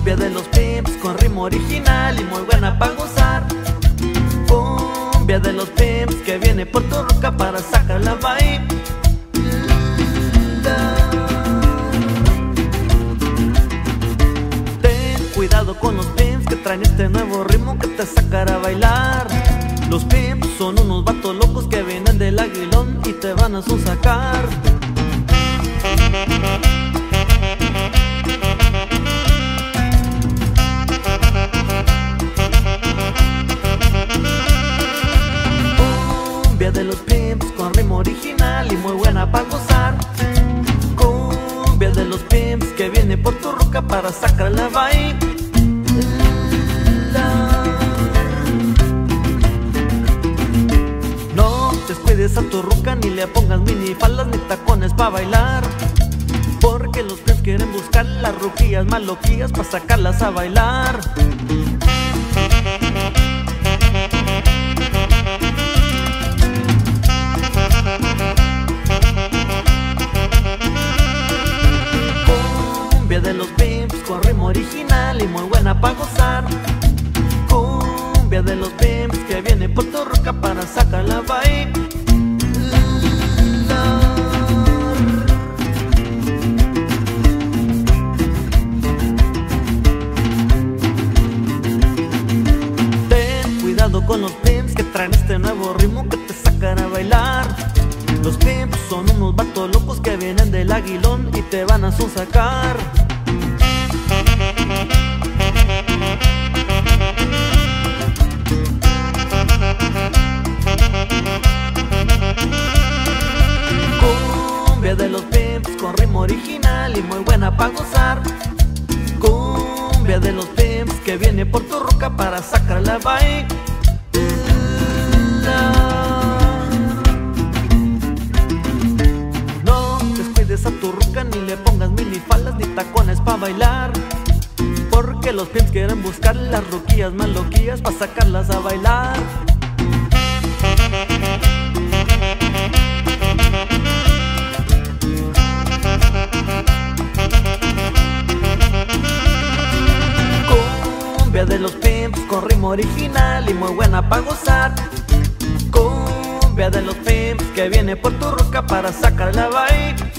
Cumbia de los pimps con ritmo original y muy buena para gozar. Cumbia de los pimps que viene por tu ruca para sacar la vibe. Ten cuidado con los pimps que traen este nuevo ritmo que te sacará a bailar. Los pimps son unos vatos locos que vienen del Aguilón y te van a sonsacar. Cumbia de los pimps con ritmo original y muy buena para gozar. Cumbia de los pimps que viene por tu ruca para sacar la vibe. No descuides a tu ruca ni le pongas minifaldas ni tacones pa' bailar, porque los pimps quieren buscar las ruquillas más loquillas pa' sacarlas a bailar. Cumbia de los pimps con ritmo original y muy buena pa' gozar. Cumbia de los pimps que viene por tu ruca para sacar la vibe. Ten cuidado con los pimps que traen este nuevo ritmo que te sacará a bailar. Los pimps son unos vatos locos que vienen del Aguilón y te van a sonsacar. Cumbia de los pimps con ritmo original y muy buena pa' gozar. Cumbia de los pimps que viene por tu ruca para sacar la vibe. No descuides a tu ruca ni le pongas minifaldas ni tacones pa' bailar, porque los pimps quieren buscar las ruquillas más loquillas pa' sacarlas a bailar. Cumbia de los pimps con ritmo original y muy buena pa' gozar. Cumbia de los pimps que viene por tu ruca para sacar la vibe.